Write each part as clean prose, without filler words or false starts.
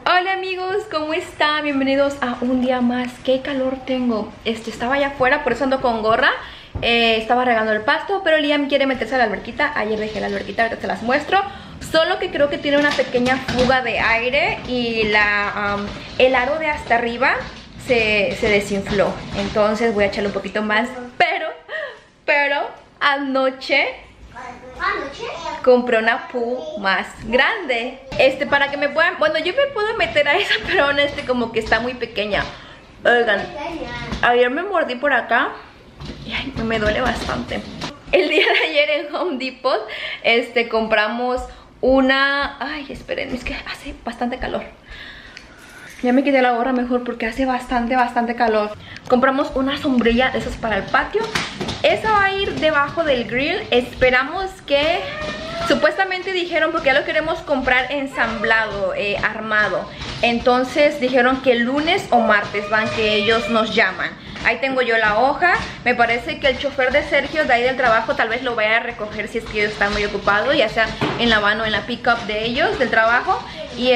Hola amigos, ¿cómo están? Bienvenidos a un día más. Qué calor tengo. Estaba allá afuera, por eso ando con gorra. Estaba regando el pasto, pero Liam quiere meterse a la alberquita. Ayer dejé la alberquita, ahorita se las muestro. Solo que creo que tiene una pequeña fuga de aire y el aro de hasta arriba se desinfló. Entonces voy a echarle un poquito más. Pero anoche compré una Pooh más grande. Para que me puedan... Bueno, yo me puedo meter a esa, pero como que está muy pequeña. Oigan, ayer me mordí por acá y ay, me duele bastante. El día de ayer en Home Depot compramos una... Ay, esperen, es que hace bastante calor. Ya me quité la gorra mejor porque hace bastante calor. Compramos una sombrilla de esas para el patio. Esa va a ir debajo del grill. Esperamos que... Supuestamente dijeron, porque ya lo queremos comprar ensamblado, armado. Entonces dijeron que el lunes o martes van, que ellos nos llaman. Ahí tengo yo la hoja. Me parece que el chofer de Sergio de ahí del trabajo tal vez lo vaya a recoger si es que ellos están muy ocupados, ya sea en la van o en la pick-up de ellos, del trabajo. Y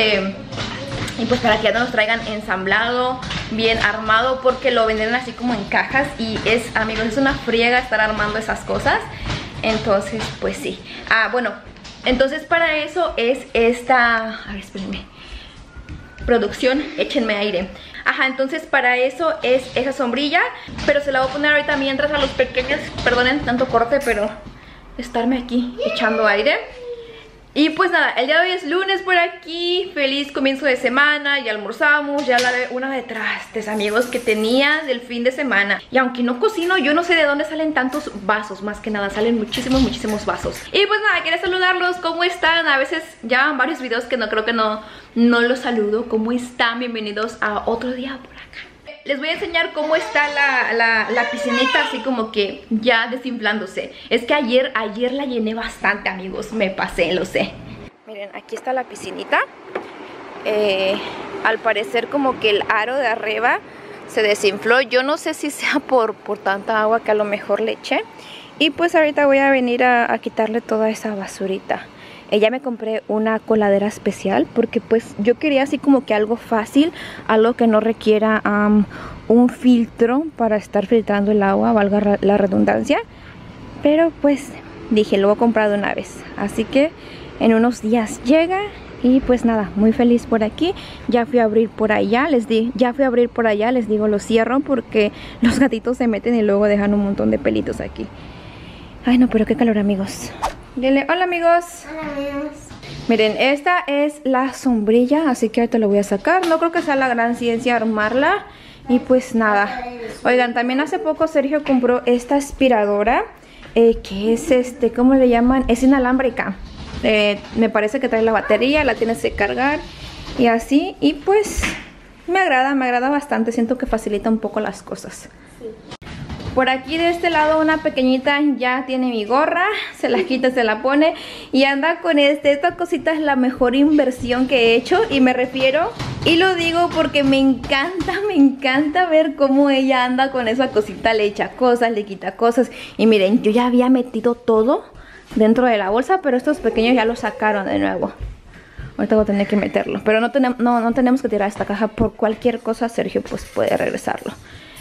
pues para que ya nos traigan ensamblado, bien armado, porque lo venden así como en cajas. Y amigos, es una friega estar armando esas cosas. Entonces, pues sí. Bueno, entonces para eso es esta... A ver, espérenme. Producción, échenme aire. Ajá, entonces para eso es esa sombrilla. Pero se la voy a poner ahorita mientras a los pequeños. Perdonen tanto corte, pero estarme aquí echando aire. Y pues nada, el día de hoy es lunes por aquí. Feliz comienzo de semana. Ya almorzamos, ya lavé una de trastes, amigos, que tenía del fin de semana. Y aunque no cocino, yo no sé de dónde salen tantos vasos. Más que nada, salen muchísimos vasos. Y pues nada, quería saludarlos. ¿Cómo están? A veces ya van varios videos que no creo que no los saludo. ¿Cómo están? Bienvenidos a otro día por acá. Les voy a enseñar cómo está la piscinita, así como que ya desinflándose. Es que ayer la llené bastante, amigos. Me pasé, lo sé. Miren, aquí está la piscinita. Al parecer como que el aro de arriba se desinfló. Yo no sé si sea por tanta agua que a lo mejor le eché. Y pues ahorita voy a venir a quitarle toda esa basurita. Ya me compré una coladera especial porque pues yo quería así como que algo fácil, algo que no requiera un filtro para estar filtrando el agua, valga la redundancia. Pero pues dije, lo voy a comprar de una vez. Así que en unos días llega y pues nada, muy feliz por aquí. Ya fui a abrir por allá, les digo, lo cierro porque los gatitos se meten y luego dejan un montón de pelitos aquí. Ay no, pero qué calor, amigos. Dile, hola amigos. Hola amigos. Miren, esta es la sombrilla, así que ahorita la voy a sacar. No creo que sea la gran ciencia armarla. Y pues nada. Oigan, también hace poco Sergio compró esta aspiradora, que es ¿cómo le llaman? Es inalámbrica. Me parece que trae la batería, la tienes que cargar y así. Y pues me agrada bastante. Siento que facilita un poco las cosas. Sí. Por aquí de este lado una pequeñita ya tiene mi gorra, se la quita, se la pone y anda con esta cosita. Es la mejor inversión que he hecho y me refiero, y lo digo porque me encanta ver cómo ella anda con esa cosita. Le echa cosas, le quita cosas y miren, yo ya había metido todo dentro de la bolsa, pero estos pequeños ya lo sacaron de nuevo. Ahorita voy a tener que meterlo, pero no tenemos que tirar esta caja. Por cualquier cosa Sergio pues puede regresarlo.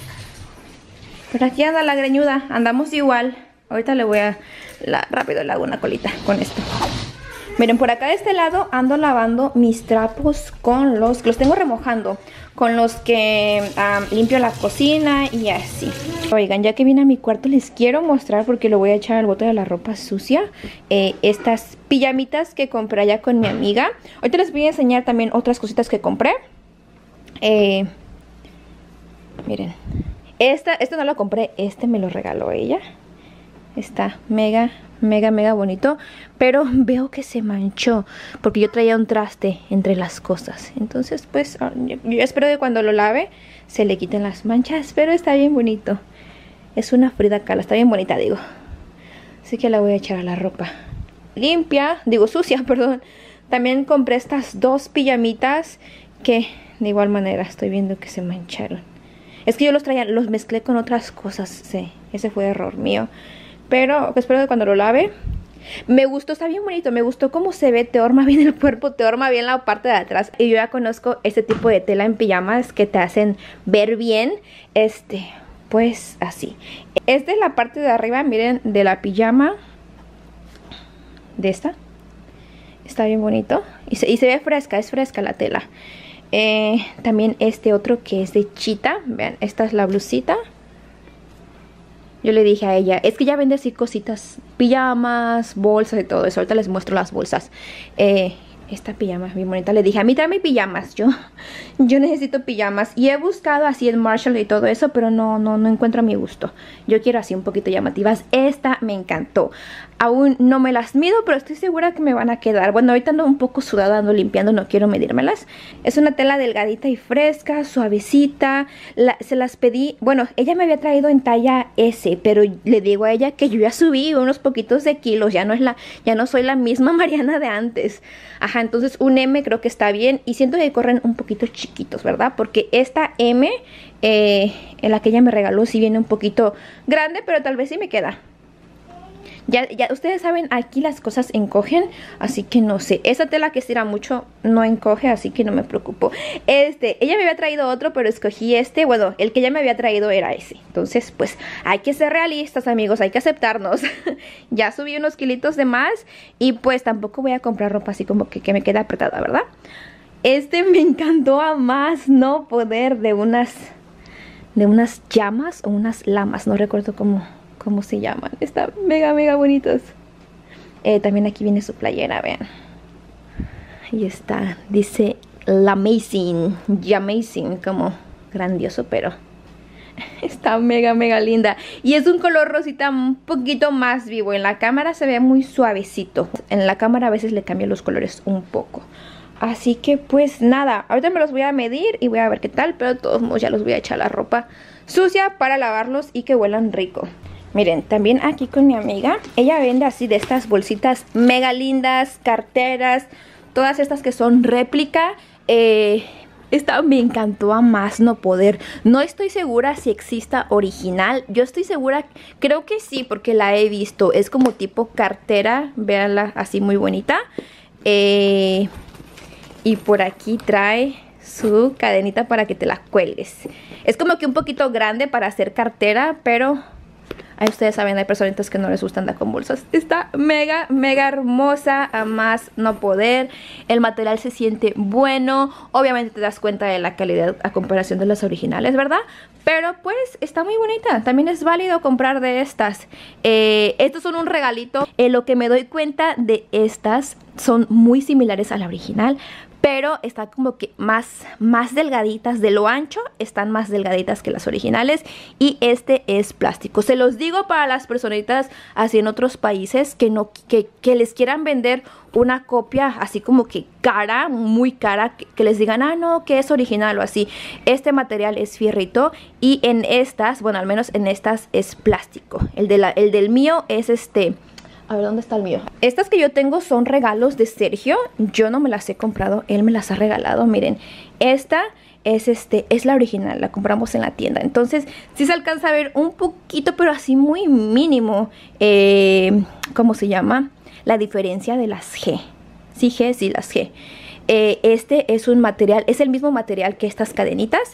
Pero aquí anda la greñuda, andamos igual. Ahorita le voy a... rápido le hago una colita con esto. Miren, por acá de este lado ando lavando mis trapos con los tengo remojando, con los que limpio la cocina y así. Oigan, ya que vine a mi cuarto les quiero mostrar, porque lo voy a echar al bote de la ropa sucia, estas pijamitas que compré allá con mi amiga. Ahorita les voy a enseñar también otras cositas que compré. Miren. Este no lo compré, me lo regaló ella. Está mega bonito. Pero veo que se manchó porque yo traía un traste entre las cosas. Entonces pues yo espero que cuando lo lave se le quiten las manchas. Pero está bien bonito. Es una Frida Kahlo, está bien bonita, digo. Así que la voy a echar a la ropa limpia, sucia, perdón. También compré estas dos pijamitas que de igual manera estoy viendo que se mancharon. Es que yo los mezclé con otras cosas, sí. Ese fue error mío. Pero espero que cuando lo lave Me gustó, está bien bonito, me gustó cómo se ve, te horma bien el cuerpo, te horma bien la parte de atrás. Y yo ya conozco este tipo de tela en pijamas que te hacen ver bien, pues así. Esta es la parte de arriba, miren, de la pijama, de esta. Está bien bonito y se ve fresca, es fresca la tela. También este otro que es de chita, vean, esta es la blusita. Yo le dije a ella, es que ya vende así cositas, pijamas, bolsas y todo eso. Ahorita les muestro las bolsas. Esta pijama bien bonita. Le dije, a mí tráeme pijamas. Yo necesito pijamas. Y he buscado así en Marshall y todo eso, pero no encuentro a mi gusto. Yo quiero así un poquito llamativas. Esta me encantó. Aún no me las mido, pero estoy segura que me van a quedar. Bueno, ahorita ando un poco sudada, ando limpiando, no quiero medírmelas. Es una tela delgadita y fresca, suavecita. Se las pedí, bueno, ella me había traído en talla S, pero le digo a ella que yo ya subí unos poquitos de kilos. Ya no soy la misma Mariana de antes. Ajá, entonces un M creo que está bien. Y siento que corren un poquito chiquitos, ¿verdad? Porque esta M, en la que ella me regaló, sí viene un poquito grande, pero tal vez sí me queda. Ya ustedes saben, aquí las cosas encogen, así que no sé. Esa tela que estira mucho no encoge, así que no me preocupo. Ella me había traído otro, pero escogí bueno, el que ella me había traído era ese. Entonces, pues, hay que ser realistas, amigos, hay que aceptarnos. Ya subí unos kilitos de más y pues tampoco voy a comprar ropa así como que me queda apretada, ¿verdad? Me encantó a más no poder, de unas llamas o unas lamas, no recuerdo cómo se llaman. Están mega bonitos. También aquí viene su playera, vean. Ahí está, dice L'Amazing, como grandioso, pero está mega linda. Y es un color rosita un poquito más vivo. En la cámara se ve muy suavecito. En la cámara a veces le cambio los colores un poco. Así que pues nada, ahorita me los voy a medir y voy a ver qué tal, pero de todos modos ya los voy a echar a la ropa sucia para lavarlos y que huelan rico. Miren, también aquí con mi amiga, ella vende así de estas bolsitas mega lindas, carteras, todas estas que son réplica. Esta me encantó a más no poder. No estoy segura si exista original. Yo estoy segura, creo que sí, porque la he visto. Es como tipo cartera, véanla así muy bonita. Y por aquí trae su cadenita para que te la cuelgues. Es como que un poquito grande para hacer cartera, pero ahí ustedes saben, hay personitas que no les gusta andar con bolsas. Está mega hermosa, a más no poder. El material se siente bueno. Obviamente te das cuenta de la calidad a comparación de las originales, ¿verdad? Pero pues está muy bonita. También es válido comprar de estas. Estos son un regalito. Lo que me doy cuenta de estas son muy similares a la original, pero están como que más delgaditas. De lo ancho están más delgaditas que las originales. Y este es plástico. Se los digo para las personitas así en otros países que les quieran vender una copia así como que cara, muy cara, que les digan, ah no, que es original o así. Este material es fierrito y en estas, bueno, al menos en estas es plástico. El del mío es a ver, ¿dónde está el mío? Estas que yo tengo son regalos de Sergio. Yo no me las he comprado, él me las ha regalado. Miren, esta es la original, la compramos en la tienda. Entonces, sí se alcanza a ver un poquito, pero así muy mínimo. ¿Cómo se llama? La diferencia de las G. Sí, G, sí, las G. Este es un material, es el mismo material que estas cadenitas.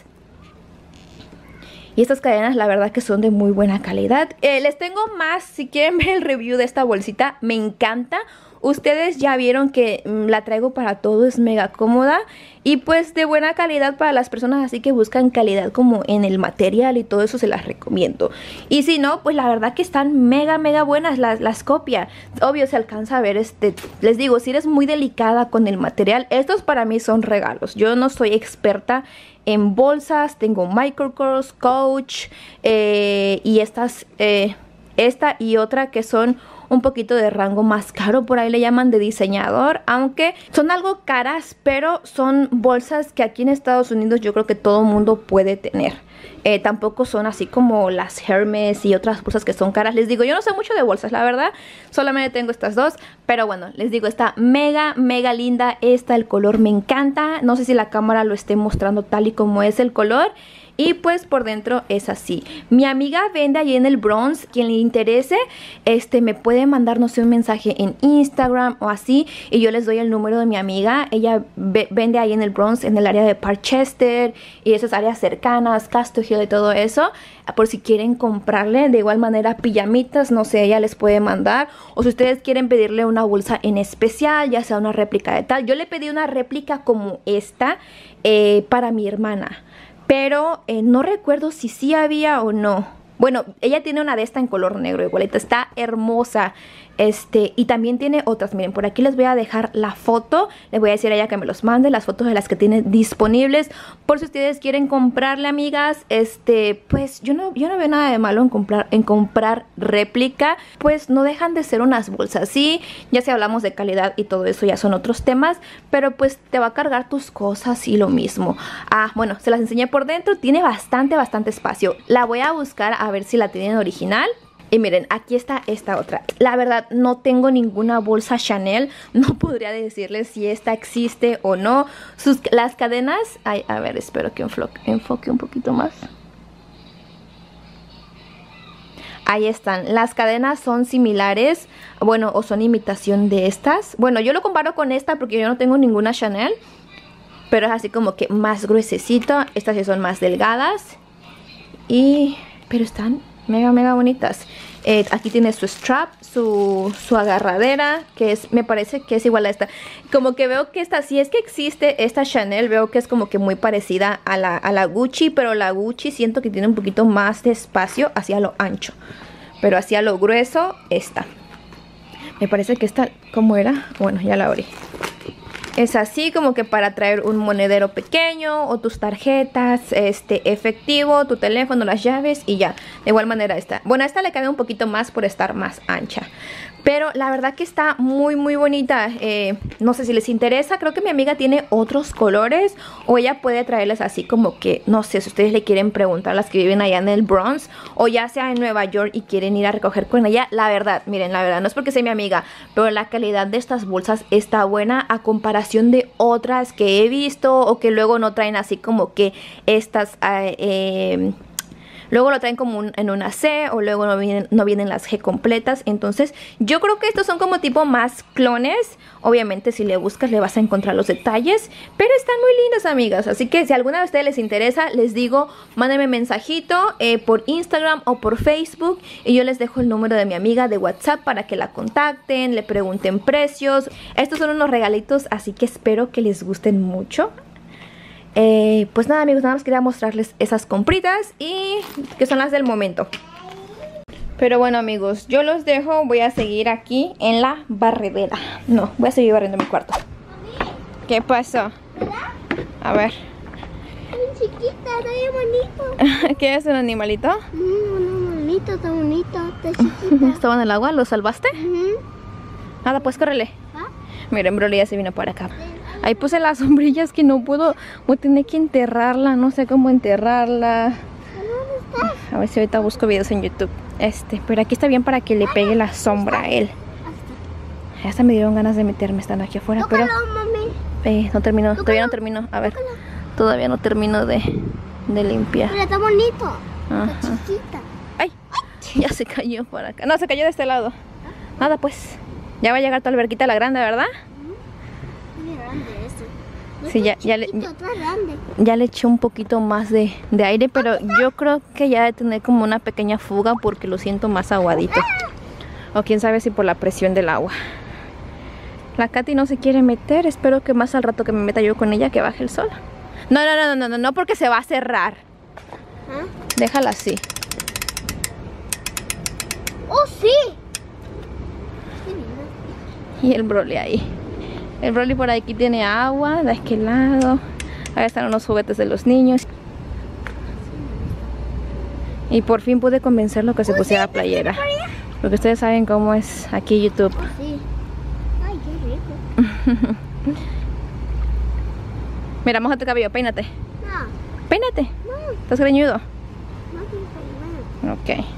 Y estas cadenas la verdad que son de muy buena calidad. Les tengo más, si quieren ver el review de esta bolsita, me encanta. Ustedes ya vieron que la traigo para todo, es mega cómoda. Y pues de buena calidad para las personas así que buscan calidad como en el material y todo eso, se las recomiendo. Y si no, pues la verdad que están mega buenas las copias. Obvio se alcanza a ver, les digo, si eres muy delicada con el material, estos para mí son regalos. Yo no soy experta en bolsas, tengo Michael Kors, Coach y esta y otra que son un poquito de rango más caro, por ahí le llaman de diseñador, aunque son algo caras, pero son bolsas que aquí en Estados Unidos yo creo que todo mundo puede tener. Tampoco son así como las Hermes y otras bolsas que son caras. Les digo, yo no sé mucho de bolsas, la verdad, solamente tengo estas dos, pero bueno, les digo, está mega linda. El color me encanta, no sé si la cámara lo esté mostrando tal y como es el color. y pues por dentro es así. Mi amiga vende ahí en el Bronx, quien le interese, me puede mandar, no sé, un mensaje en Instagram o así, y yo les doy el número de mi amiga. Ella vende ahí en el Bronx, en el área de Parkchester y esas áreas cercanas, Castle Hill y todo eso, por si quieren comprarle. De igual manera pijamitas, no sé, ella les puede mandar, o si ustedes quieren pedirle una bolsa en especial, ya sea una réplica de tal. Yo le pedí una réplica como esta para mi hermana, pero no recuerdo si sí había o no. Bueno, ella tiene una de esta en color negro igualita, está hermosa. Y también tiene otras, miren, por aquí les voy a dejar la foto. Les voy a decir a ella que me los mande, las fotos de las que tiene disponibles, por si ustedes quieren comprarle, amigas. Pues yo no veo nada de malo en comprar réplica, pues no dejan de ser unas bolsas, sí. Ya si hablamos de calidad y todo eso ya son otros temas, pero pues te va a cargar tus cosas y lo mismo. Bueno, se las enseñé por dentro, tiene bastante espacio. La voy a buscar a ver si la tienen original. Y miren, aquí está esta otra. La verdad, no tengo ninguna bolsa Chanel. No podría decirles si esta existe o no. Las cadenas... Ay, a ver, espero que enfoque un poquito más. Ahí están. Las cadenas son similares. Bueno, o son imitación de estas. Bueno, yo lo comparo con esta porque yo no tengo ninguna Chanel. Pero es así como que más gruesecito. Estas sí son más delgadas. Pero están... mega bonitas. Aquí tiene su strap, su agarradera, que me parece que es igual a esta. Como que veo que esta, si es que existe esta Chanel, veo que es como que muy parecida a la Gucci, pero la Gucci siento que tiene un poquito más de espacio hacia lo ancho, pero hacia lo grueso esta. Me parece que esta, ¿cómo era? Bueno, ya la abrí. Es así como que para traer un monedero pequeño o tus tarjetas, efectivo, tu teléfono, las llaves y ya. De igual manera esta. Bueno, a esta le cabe un poquito más por estar más ancha. Pero la verdad que está muy bonita. No sé si les interesa. Creo que mi amiga tiene otros colores. O ella puede traerles así como que, no sé, si ustedes le quieren preguntar a las que viven allá en el Bronx, o ya sea en Nueva York y quieren ir a recoger con ella. La verdad, miren, la verdad, no es porque sea mi amiga, pero la calidad de estas bolsas está buena a comparación de otras que he visto, o que luego no traen así como que estas... luego lo traen como en una C, o luego no vienen las G completas. Entonces yo creo que estos son como tipo más clones. Obviamente si le buscas le vas a encontrar los detalles, pero están muy lindas, amigas. Así que si alguna de ustedes les interesa, les digo, mándenme mensajito por Instagram o por Facebook, y yo les dejo el número de mi amiga de WhatsApp para que la contacten, le pregunten precios. Estos son unos regalitos, así que espero que les gusten mucho. Pues nada, amigos, nada más quería mostrarles esas compritas y que son las del momento. Pero bueno, amigos, yo los dejo. Voy a seguir aquí en la barredera. No, voy a seguir barriendo mi cuarto. ¿Qué pasó? A ver. Es chiquita, está bien bonito. ¿Qué es un animalito? Un animalito, está bonito, está chiquita. ¿Estaba en el agua? ¿Lo salvaste? Nada, pues córrele. Miren, Broly ya se vino para acá. Ahí puse las sombrillas que no puedo. Voy a tener que enterrarla. No sé cómo enterrarla. ¿Dónde está? A ver si ahorita busco videos en YouTube. Pero aquí está bien para que le pegue la sombra a él. Hasta me dieron ganas de meterme estando aquí afuera. Tócalo, pero mami. no termino. Tócalo. Todavía no termino. A ver. Todavía no termino de limpiar. Pero está bonito. Ajá. Está chiquita. Ay, ya se cayó por acá. No, se cayó de este lado. Nada, pues. Ya va a llegar tu alberquita la grande, ¿verdad? Muy grande este. No Sí, está ya chiquito, está grande. Ya le eché un poquito más de aire, pero yo creo que ya debe tener como una pequeña fuga porque lo siento más aguadito. O quién sabe si por la presión del agua. La Katy no se quiere meter. Espero que más al rato que me meta yo con ella que baje el sol. No, porque se va a cerrar. ¿Ah? Déjala así. ¡Oh, sí! Y el Broly ahí. El Broly por aquí tiene agua, de aquel lado. Ahí están unos juguetes de los niños. Y por fin pude convencerlo que se pusiera playera. Porque ustedes saben cómo es aquí YouTube. Oh, sí. Ay, qué rico. Mira, moja tu cabello, peínate. No, Peínate. no, ¿Estás greñudo? no quiero peinar. Ok.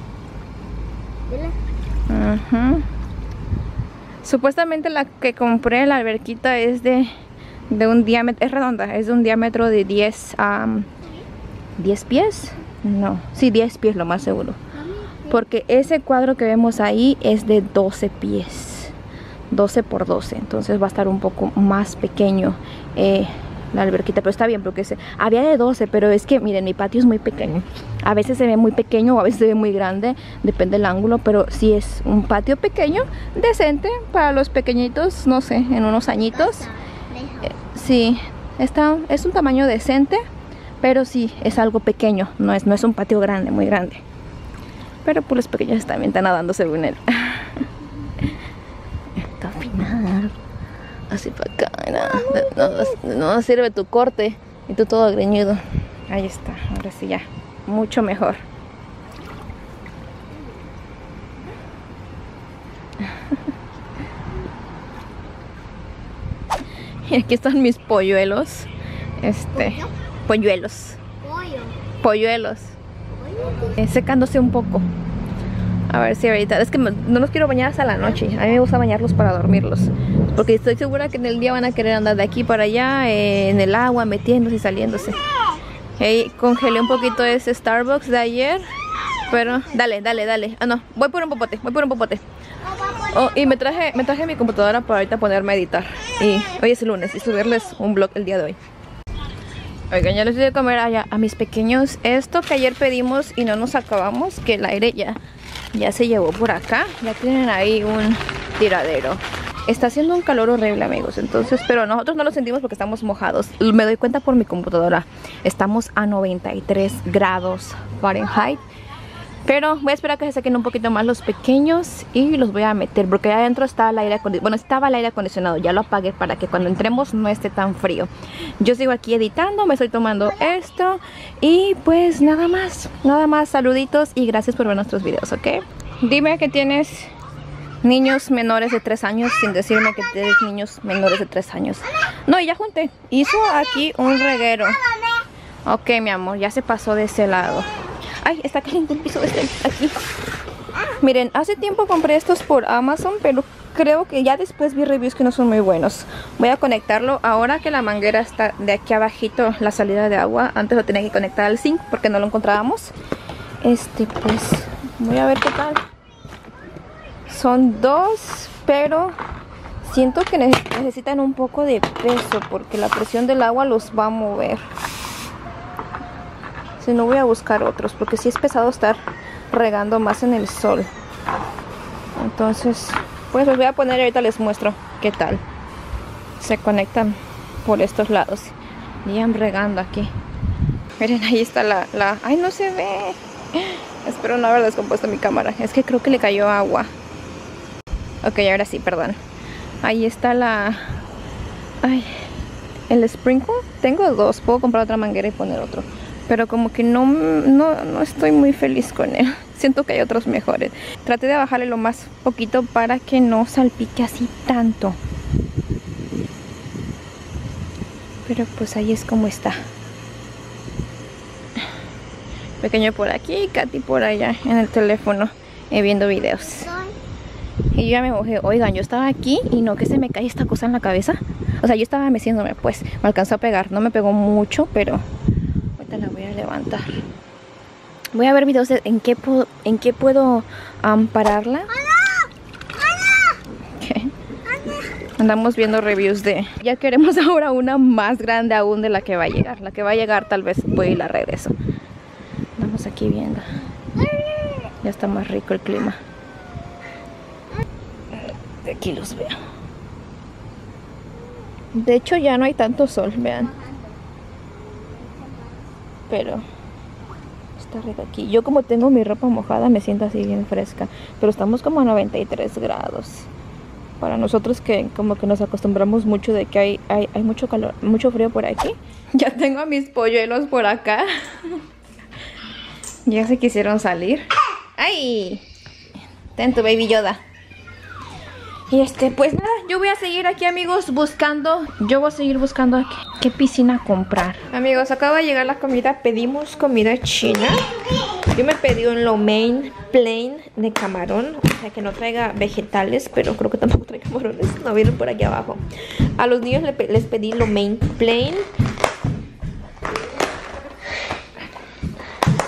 Dile. Ajá. Supuestamente la que compré, la alberquita, es de un diámetro, es redonda, es de un diámetro de 10 10 pies. No, sí, 10 pies lo más seguro. Porque ese cuadro que vemos ahí es de 12 pies. 12 por 12. Entonces va a estar un poco más pequeño la alberquita. Pero está bien porque había de 12, pero es que miren, mi patio es muy pequeño. A veces se ve muy pequeño o a veces se ve muy grande. Depende del ángulo, pero sí es un patio pequeño, decente para los pequeñitos, no sé, en unos añitos. Sí, es un tamaño decente. Pero sí, es algo pequeño, no es un patio grande, muy grande. Pero pues los pequeños también están nadando según él. Está final. Así para acá, no sirve tu corte. Y tú todo greñudo. Ahí está, ahora sí ya, mucho mejor. Y aquí están mis polluelos. Polluelos. Polluelos. Secándose un poco. A ver si ahorita. Es que no los quiero bañar hasta la noche. A mí me gusta bañarlos para dormirlos. Porque estoy segura que en el día van a querer andar de aquí para allá, en el agua, metiéndose y saliéndose. Congelé un poquito ese Starbucks de ayer. Pero, dale. Ah, no, voy por un popote. Oh, y me traje mi computadora para ahorita ponerme a editar. Y hoy es el lunes y subirles un vlog el día de hoy. Oigan, ya les di de comer a mis pequeños esto que ayer pedimos y no nos acabamos, que el aire ya se llevó por acá. Ya tienen ahí un tiradero. Está haciendo un calor horrible, amigos, entonces, pero nosotros no lo sentimos porque estamos mojados. Me doy cuenta por mi computadora. Estamos a 93 grados Fahrenheit. Pero voy a esperar a que se sequen un poquito más los pequeños y los voy a meter porque allá adentro está el aire acondicionado. Bueno, estaba el aire acondicionado, ya lo apagué para que cuando entremos no esté tan frío. Yo sigo aquí editando, me estoy tomando esto y pues nada más, saluditos y gracias por ver nuestros videos, ¿ok? Dime que tienes niños menores de 3 años sin decirme que tienes niños menores de 3 años. No, y ya junté, hizo aquí un reguero. Ok, mi amor, ya se pasó de ese lado. Ay, está caliente el piso desde aquí. Miren, hace tiempo compré estos por Amazon, pero creo que ya después vi reviews que no son muy buenos. Voy a conectarlo ahora que la manguera está de aquí abajito, la salida de agua. Antes lo tenía que conectar al zinc porque no lo encontrábamos. Pues voy a ver qué tal. Son 2, pero siento que necesitan un poco de peso porque la presión del agua los va a mover. Si no, voy a buscar otros porque sí es pesado estar regando más en el sol. Entonces, pues los voy a poner y ahorita les muestro qué tal. Se conectan por estos lados. Iban regando aquí. Miren, ahí está la... ¡Ay, no se ve! Espero no haber descompuesto mi cámara. Es que creo que le cayó agua. Ok, ahora sí, perdón. Ahí está el sprinkle. Tengo 2. Puedo comprar otra manguera y poner otro. Pero como que no estoy muy feliz con él. Siento que hay otros mejores. Traté de bajarle lo más poquito para que no salpique así tanto. Pero pues ahí es como está. Pequeño por aquí, Katy por allá en el teléfono viendo videos. Y yo ya me mojé. Oigan, yo estaba aquí y no que se me cae esta cosa en la cabeza. O sea, yo estaba meciéndome, pues me alcanzó a pegar. No me pegó mucho, pero ahorita la voy a levantar. Voy a ver videos de en qué puedo pararla. ¿Qué? Andamos viendo reviews de... Ya queremos ahora una más grande aún de la que va a llegar. La que va a llegar tal vez voy y la regreso. Andamos aquí viendo. Ya está más rico el clima. De aquí los veo. De hecho ya no hay tanto sol, vean. Pero está rico aquí. Yo como tengo mi ropa mojada me siento así bien fresca. Pero estamos como a 93 grados. Para nosotros que como que nos acostumbramos mucho de que hay mucho calor, mucho frío por aquí. Ya tengo a mis polluelos por acá. Ya se quisieron salir. ¡Ay! Ten tu baby Yoda. Y pues nada, yo voy a seguir aquí, amigos, buscando. Yo voy a seguir buscando qué piscina comprar. Amigos, acaba de llegar la comida. Pedimos comida china. Yo me pedí un lo mein plain de camarón. O sea, que no traiga vegetales, pero creo que tampoco trae camarones. No, vienen por aquí abajo. A los niños les pedí lo mein plain.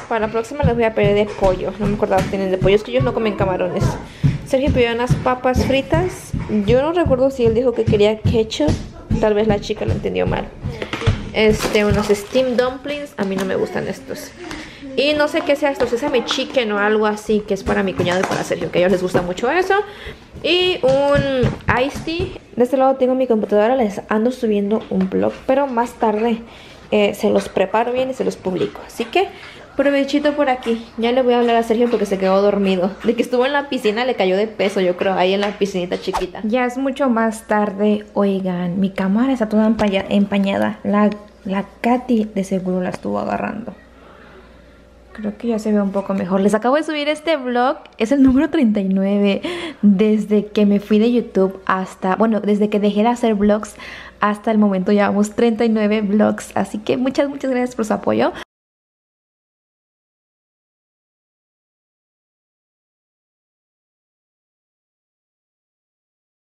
Para la próxima les voy a pedir de pollo. No me acordaba que tienen de pollo. Es que ellos no comen camarones. Sergio pidió unas papas fritas. Yo no recuerdo si él dijo que quería ketchup. Tal vez la chica lo entendió mal. Unos steam dumplings. A mí no me gustan estos. Y no sé qué sea esto, sesame chicken o algo así, que es para mi cuñado y para Sergio, que a ellos les gusta mucho eso. Y un iced tea. De este lado tengo mi computadora, les ando subiendo un blog, pero más tarde se los preparo bien y se los publico. Así que provechito por aquí. Ya le voy a hablar a Sergio porque se quedó dormido. De que estuvo en la piscina le cayó de peso, yo creo, ahí en la piscinita chiquita. Ya es mucho más tarde. Oigan, mi cámara está toda empañada. La Katy de seguro la estuvo agarrando. Creo que ya se ve un poco mejor. Les acabo de subir este vlog. Es el número 39. Desde que me fui de YouTube hasta... Bueno, desde que dejé de hacer vlogs hasta el momento llevamos 39 vlogs. Así que muchas gracias por su apoyo.